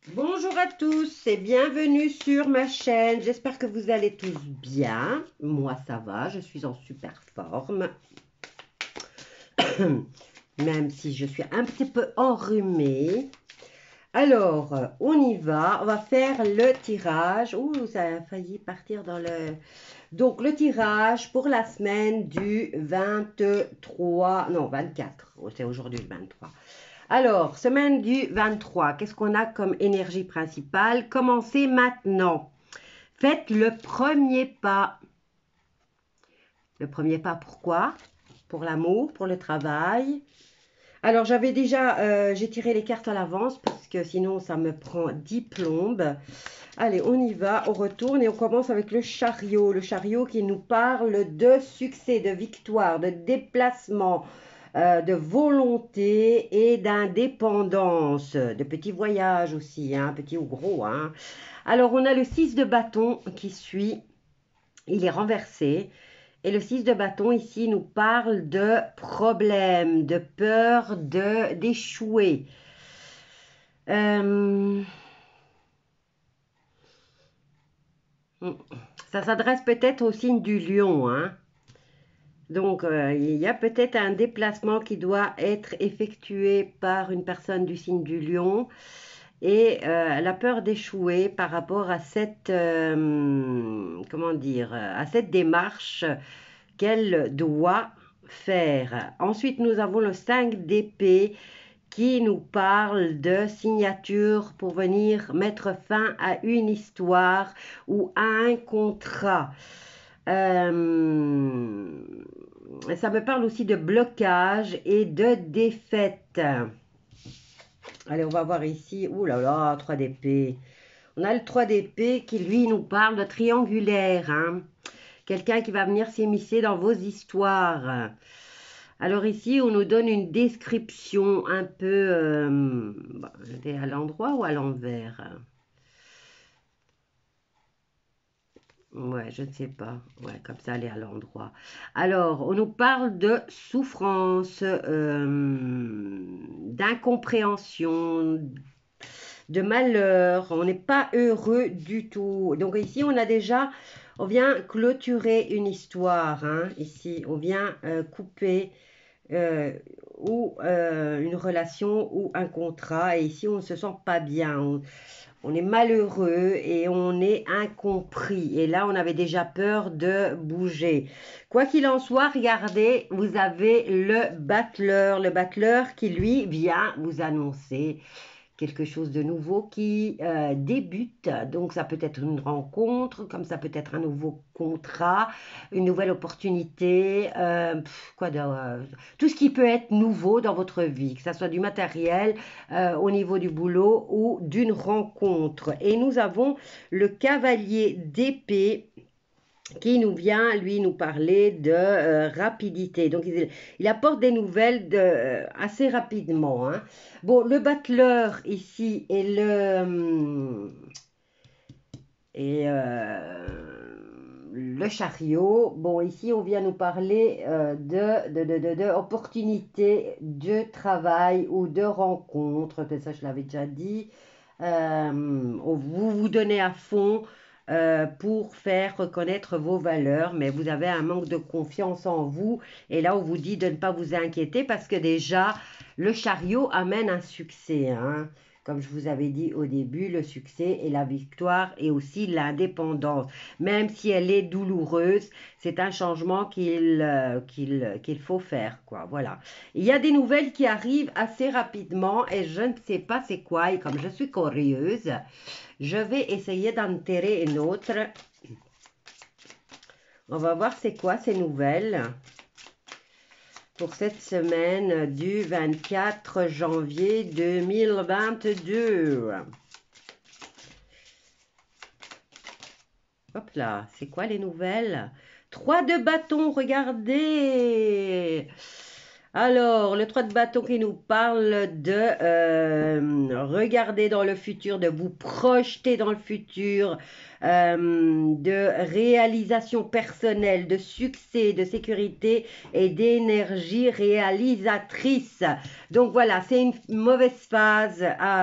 Bonjour à tous et bienvenue sur ma chaîne. J'espère que vous allez tous bien. Moi, ça va, je suis en super forme. Même si je suis un petit peu enrhumée. Alors, on y va. On va faire le tirage. Ouh, ça a failli partir dans le... Donc, le tirage pour la semaine du 23... Non, 24. Oh, c'est aujourd'hui le 23. Alors, semaine du 23, qu'est-ce qu'on a comme énergie principale? Commencez maintenant. Faites le premier pas. Le premier pas, pourquoi? Pour l'amour, pour le travail. Alors, j'avais déjà, j'ai tiré les cartes à l'avance parce que sinon, ça me prend 10 plombes. Allez, on y va, on retourne et on commence avec le chariot. Le chariot qui nous parle de succès, de victoire, de déplacement, de volonté et d'indépendance, de petits voyages aussi, hein, petits ou gros. Hein. Alors, on a le 6 de bâton qui suit, il est renversé. Et le 6 de bâton ici nous parle de problèmes, de peur d'échouer. Euh, ça s'adresse peut-être au signe du lion, hein. Donc, il y a peut-être un déplacement qui doit être effectué par une personne du signe du lion et la peur d'échouer par rapport à cette, comment dire, à cette démarche qu'elle doit faire. Ensuite, nous avons le 5 d'épée qui nous parle de signature pour venir mettre fin à une histoire ou à un contrat. Euh, Ça me parle aussi de blocage et de défaite. Allez, on va voir ici. Ouh là là, 3 d'épée. On a le 3 d'épée qui, lui, nous parle de triangulaire. Hein. Quelqu'un qui va venir s'immiscer dans vos histoires. Alors ici, on nous donne une description un peu à l'endroit ou à l'envers. Ouais, je ne sais pas. Ouais, comme ça, elle est à l'endroit. Alors, on nous parle de souffrance, d'incompréhension, de malheur. On n'est pas heureux du tout. Donc ici, on a déjà, on vient clôturer une histoire. Hein, ici, on vient couper euh, ou une relation ou un contrat. Et ici, on ne se sent pas bien. On est malheureux et on est incompris. Et là, on avait déjà peur de bouger. Quoi qu'il en soit, regardez, vous avez le battleur qui, lui, vient vous annoncer quelque chose de nouveau qui débute. Donc ça peut être une rencontre, comme ça peut être un nouveau contrat, une nouvelle opportunité, tout ce qui peut être nouveau dans votre vie, que ce soit du matériel, au niveau du boulot ou d'une rencontre. Et nous avons le cavalier d'épée qui nous vient, lui, nous parler de rapidité. Donc, il apporte des nouvelles assez rapidement. Hein. Bon, le battleur ici et le chariot. Bon, ici, on vient nous parler de opportunités de travail ou de rencontres. Ça, je l'avais déjà dit. Vous vous donnez à fond pour faire reconnaître vos valeurs, mais vous avez un manque de confiance en vous. Et là, on vous dit de ne pas vous inquiéter parce que déjà, le chariot amène un succès. Hein. Comme je vous avais dit au début, le succès et la victoire et aussi l'indépendance. Même si elle est douloureuse, c'est un changement qu'il faut faire. Quoi. Voilà. Il y a des nouvelles qui arrivent assez rapidement et je ne sais pas c'est quoi. Et comme je suis curieuse, je vais essayer d'en tirer une autre. On va voir c'est quoi ces nouvelles pour cette semaine du 24 janvier 2022. Hop là, c'est quoi les nouvelles? 3 de bâton, regardez. Alors, le 3 de bâton qui nous parle de regarder dans le futur, de vous projeter dans le futur, de réalisation personnelle, de succès, de sécurité et d'énergie réalisatrice. Donc voilà, c'est une mauvaise phase.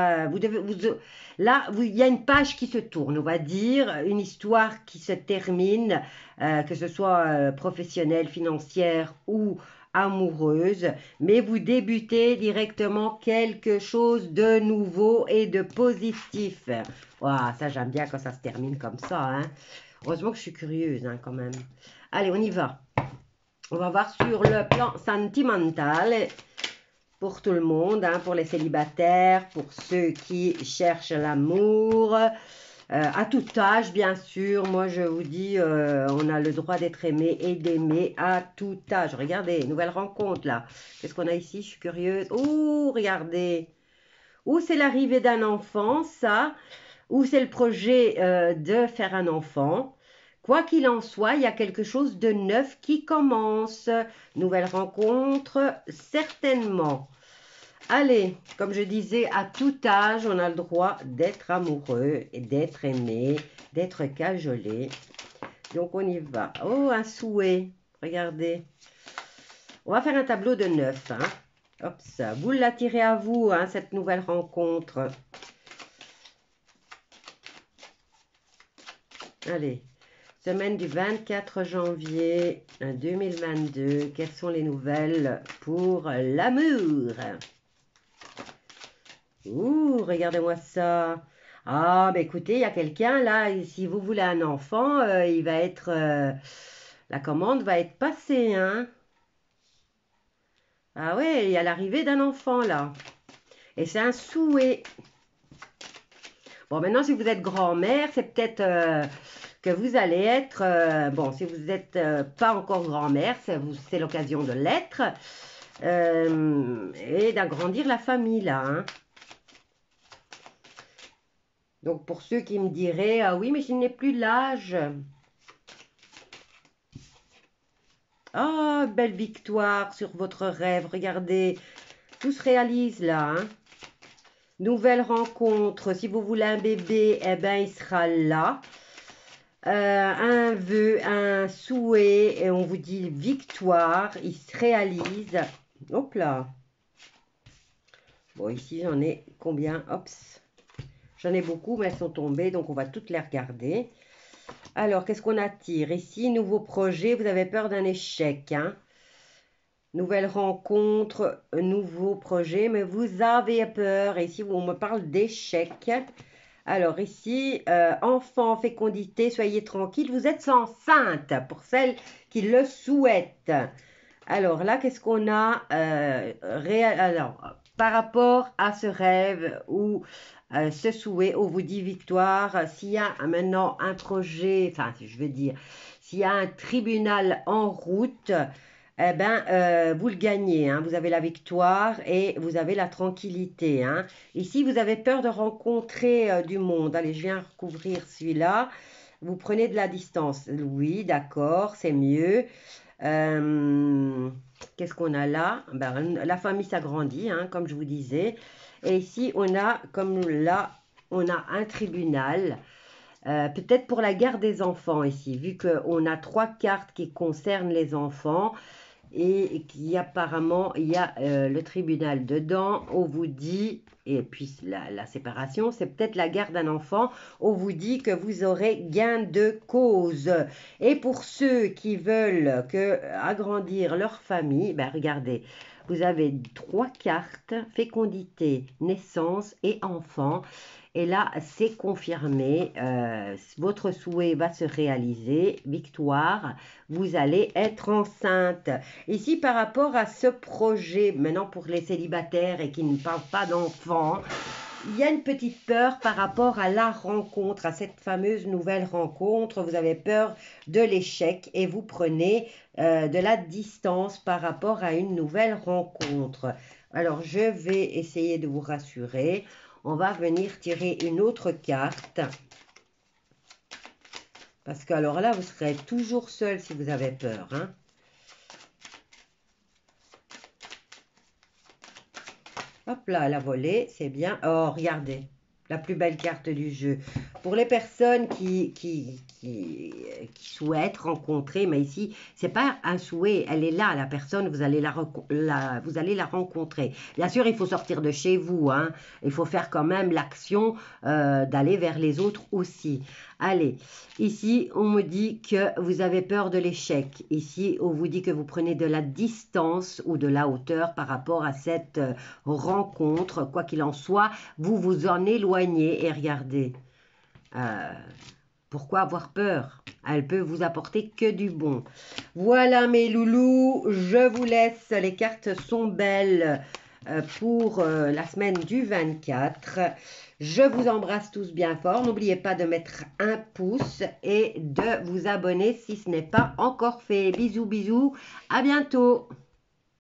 Là, il y a une page qui se tourne, on va dire, une histoire qui se termine, que ce soit professionnelle, financière ou amoureuse, mais vous débutez directement quelque chose de nouveau et de positif. Wow, ça j'aime bien quand ça se termine comme ça. Hein. Heureusement que je suis curieuse hein, quand même. Allez, on y va. On va voir sur le plan sentimental pour tout le monde, hein, pour les célibataires, pour ceux qui cherchent l'amour. À tout âge, bien sûr. Moi, je vous dis, on a le droit d'être aimé et d'aimer à tout âge. Regardez, nouvelle rencontre là. Qu'est-ce qu'on a ici? Je suis curieuse. Oh, regardez. Ou c'est l'arrivée d'un enfant, ça. Ou c'est le projet de faire un enfant. Quoi qu'il en soit, il y a quelque chose de neuf qui commence. Nouvelle rencontre, certainement. Allez, comme je disais, à tout âge, on a le droit d'être amoureux, et d'être aimé, d'être cajolé. Donc, on y va. Oh, un souhait. Regardez. On va faire un tableau de 9. Hein. Hop, ça. Vous l'attirez à vous, hein, cette nouvelle rencontre. Allez. Semaine du 24 janvier 2022. Quelles sont les nouvelles pour l'amour? Ouh, regardez-moi ça. Ah, bah écoutez, il y a quelqu'un là, si vous voulez un enfant, il va être, la commande va être passée, hein. Ah ouais, il y a l'arrivée d'un enfant là. Et c'est un souhait. Bon, maintenant, si vous êtes grand-mère, c'est peut-être que vous allez être, bon, si vous n'êtes pas encore grand-mère, c'est l'occasion de l'être, et d'agrandir la famille là, hein. Donc, pour ceux qui me diraient, ah oui, mais je n'ai plus l'âge. Ah, belle victoire sur votre rêve. Regardez, tout se réalise là. Hein. Nouvelle rencontre. Si vous voulez un bébé, eh ben, il sera là. Un vœu, un souhait, et on vous dit victoire. Il se réalise. Hop là. Bon, ici, j'en ai combien? Hop. J'en ai beaucoup, mais elles sont tombées, donc on va toutes les regarder. Alors, qu'est-ce qu'on attire? Ici, nouveau projet, vous avez peur d'un échec. Hein? Nouvelle rencontre, nouveau projet, mais vous avez peur. Et ici, on me parle d'échec. Alors ici, enfant, fécondité, soyez tranquille. Vous êtes enceinte pour celles qui le souhaitent. Alors là, qu'est-ce qu'on a alors, par rapport à ce rêve ou ce souhait, on vous dit victoire. S'il y a maintenant un projet, enfin, je veux dire, s'il y a un tribunal en route, eh ben, vous le gagnez. Hein. Vous avez la victoire et vous avez la tranquillité. Hein. Ici, vous avez peur de rencontrer du monde. Allez, je viens recouvrir celui-là. Vous prenez de la distance. Oui, d'accord, c'est mieux. Qu'est-ce qu'on a là? Ben, la famille s'agrandit, hein, comme je vous disais. Et ici, on a, comme là, on a un tribunal. Peut-être pour la garde des enfants ici, vu qu'on a 3 cartes qui concernent les enfants et qui apparemment, il y a le tribunal dedans. On vous dit, et puis la séparation, c'est peut-être la garde d'un enfant. On vous dit que vous aurez gain de cause. Et pour ceux qui veulent agrandir leur famille, ben regardez, vous avez 3 cartes, fécondité, naissance et enfant. Et là, c'est confirmé, votre souhait va se réaliser, victoire, vous allez être enceinte. Ici, par rapport à ce projet, maintenant pour les célibataires et qui ne parlent pas d'enfants, il y a une petite peur par rapport à la rencontre, à cette fameuse nouvelle rencontre. Vous avez peur de l'échec et vous prenez de la distance par rapport à une nouvelle rencontre. Alors, je vais essayer de vous rassurer. On va venir tirer une autre carte. Parce que alors là, vous serez toujours seul si vous avez peur. Hein. Hop là, elle a volé, c'est bien. Oh, regardez, la plus belle carte du jeu. Pour les personnes qui souhaitent rencontrer, mais ici, c'est pas un souhait, elle est là, la personne, vous allez vous allez la rencontrer. Bien sûr, il faut sortir de chez vous, hein. Il faut faire quand même l'action d'aller vers les autres aussi. Allez, ici, on me dit que vous avez peur de l'échec. Ici, on vous dit que vous prenez de la distance ou de la hauteur par rapport à cette rencontre. Quoi qu'il en soit, vous vous en éloignez et regardez. Euh, Pourquoi avoir peur? Elle peut vous apporter que du bon. Voilà mes loulous, je vous laisse. Les cartes sont belles pour la semaine du 24. Je vous embrasse tous bien fort. N'oubliez pas de mettre un pouce et de vous abonner si ce n'est pas encore fait. Bisous, bisous. À bientôt.